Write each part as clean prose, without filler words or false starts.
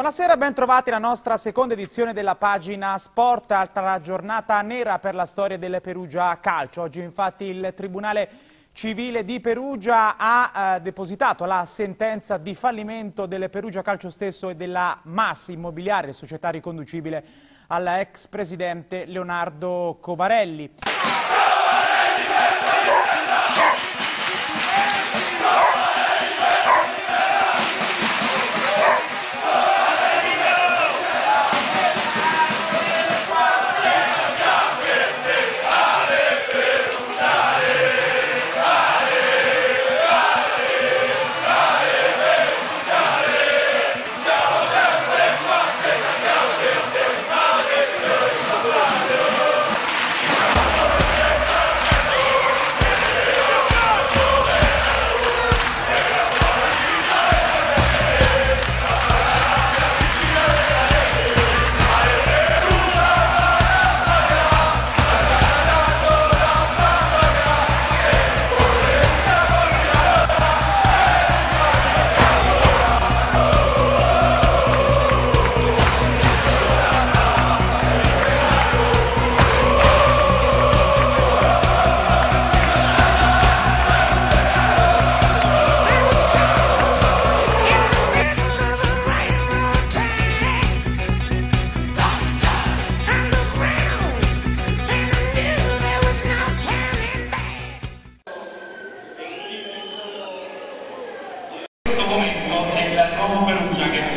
Buonasera, ben trovati alla nostra seconda edizione della pagina Sport, altra giornata nera per la storia del Perugia Calcio. Oggi infatti il Tribunale Civile di Perugia ha depositato la sentenza di fallimento del Perugia Calcio stesso e della MAS Immobiliare, società riconducibile alla ex presidente Leonardo Covarelli. Momento è il nuovo Perugia che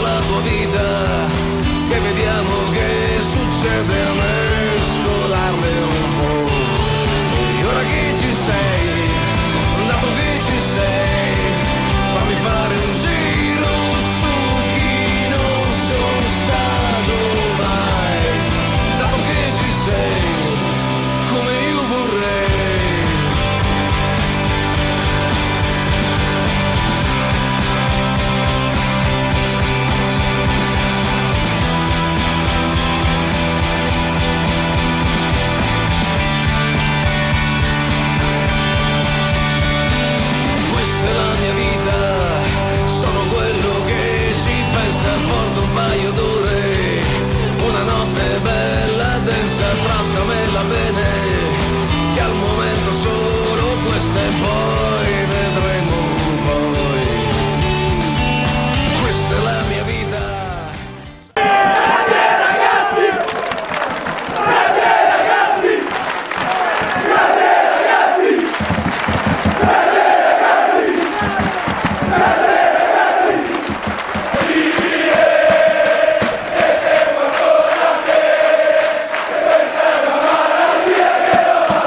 la tua vita, che vediamo che succede a mescolarle un po'. E ora che ci sei, dato che ci sei, fammi fare un giro su chi non sono stato mai, dato che ci sei, come io vorrei. Questa è la mia vita, sono quello che ci pensa, porto un paio d'ore, una notte bella, densa, trattamela bene, che al momento solo questa e poi vedremo poi. Questa è la mia vita. Grazie ragazzi! Grazie ragazzi! Grazie ragazzi! Grazie ragazzi! Grazie ragazzi! Civile, e siamo ancora a te, e questa è una malattia che non va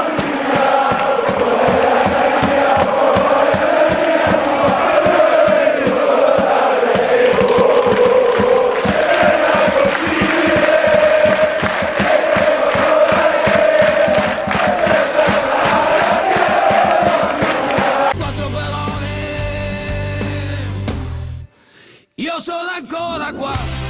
Quattro parole, io sono ancora qua.